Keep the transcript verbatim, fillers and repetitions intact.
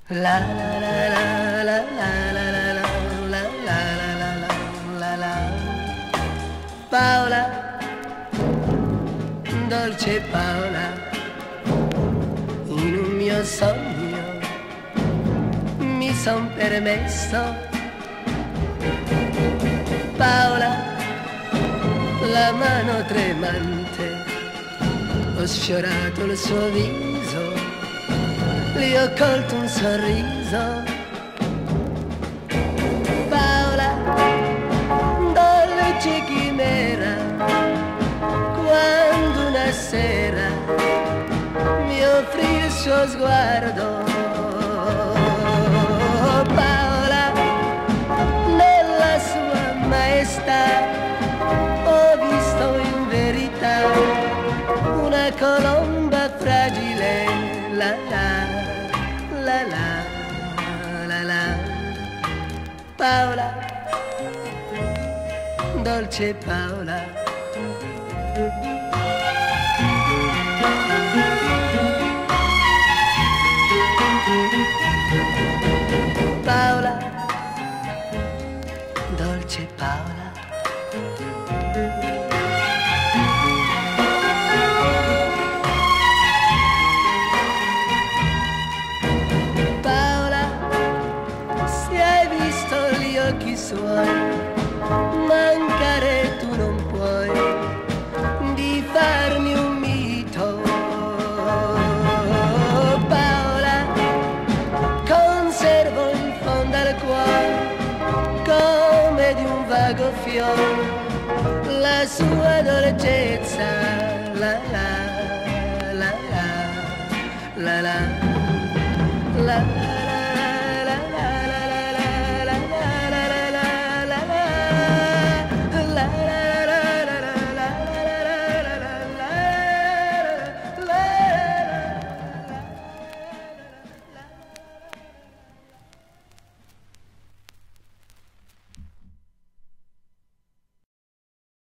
La la la la la la la la la la la la la la. Paola, dolce Paola, in un mio sogno mi son permesso. Paola, la mano tremante, ho sfiorato il suo viso, gli ho colto un sorriso. Paola, dolce chimera, quando una sera mi offrì il suo sguardo. Paola, nella sua maestà ho visto in verità una colomba fragile, la la la la la la. Paola, dolce Paola, Paola, dolce Paola. Paola, se hai visto gli occhi suoi, mancare tu non puoi di farmi un mito. Paola, conservo in fondo al cuore, come di un vago fiore, la sua dolcezza, la la la la la la la.